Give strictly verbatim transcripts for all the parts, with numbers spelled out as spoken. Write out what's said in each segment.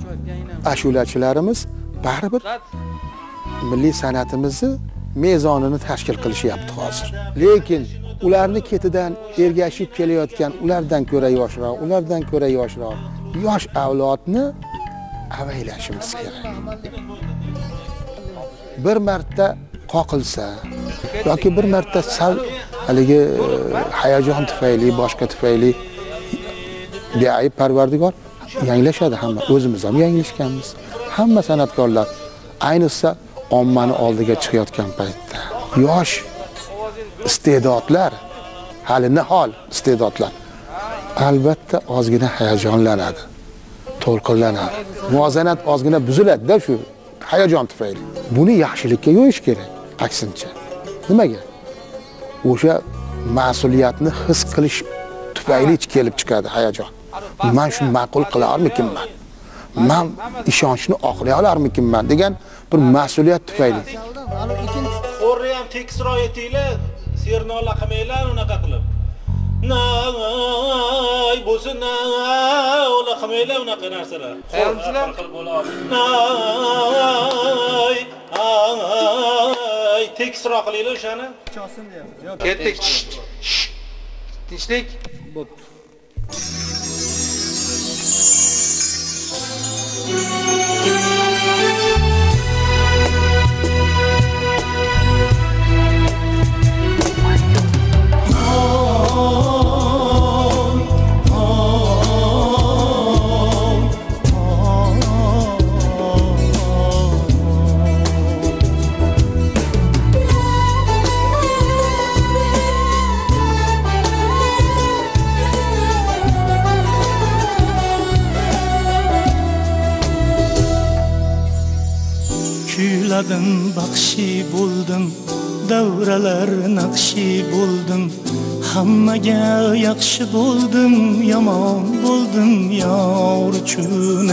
ashulachilarimiz baribir milliy san'atimizni mezonini tashkil qilishyapti hozir. Lekin ularni ketidan ergashib kelayotgan, ulardan ko'ra yoshroq, ulardan ko'ra yoshroq yosh avlodni avaylashimiz kerak. Bir marta qoqilsa yoki bir marta sal haligi hayajon tufayli, boshqa tufayli beayb Parvardigor yanglashadi hamma. O'zimiz ham yanglishganmiz. Hamma san'atkorlar ayniqsa ommani oldiga chiqayotgan paytda yosh iste'dodlar, hali nihol iste'dodlar albatta ozgina hayajonlanadi, to'lqinlanadi. Muvozanat ozgina buziladi-da shu hayajon tufayli. Buni yaxshilikka yo'yish kerak, aksincha. Nimaga? O'sha mas'uliyatni his qilish tufayli kelib chiqadi hayajon. Men shuni ma'qul qilarmikinman? Men ishonchni oqlay olarmikinman degan bir mas'uliyat tufayli. O'rni ham tekisroq etinglar, sernola qilmanglar unaqa qilib. Nay, bo'lsin, nay, unaqa qilmanglar unaqa narsalar. Ayamsizlar qilib bo'ladi. Nay, ay, tekisroq qilinglar o'shani. Chosin deyapsiz. Ketdik. Tinchlik. Bo'pti. Kuyladim, baxshi bo'ldim, davralar naqshi bo'ldim, hammaga yaxshi bo'ldim, yomon bo'ldim yor uchun.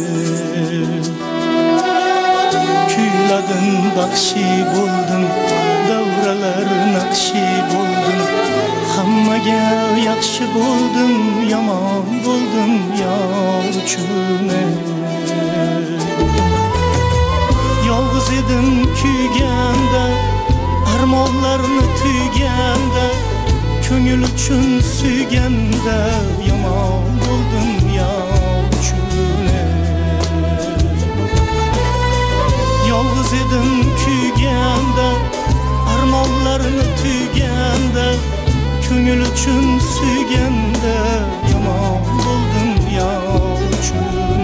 Kuyladim, baxshi bo'ldim, davralar naqshi bo'ldim, hammaga yaxshi bo'ldim, yomon bo'ldim yor uchun. Yolg'iz edim kuyganda, armonlarni tuyganda, ko'ngil uchun suyganda, yomon bo'ldim yor uchun. Yolg'iz edim kuyganda, armonlarni tuyganda, ko'ngil uchun suyganda, yomon bo'ldim yor uchun.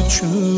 uchun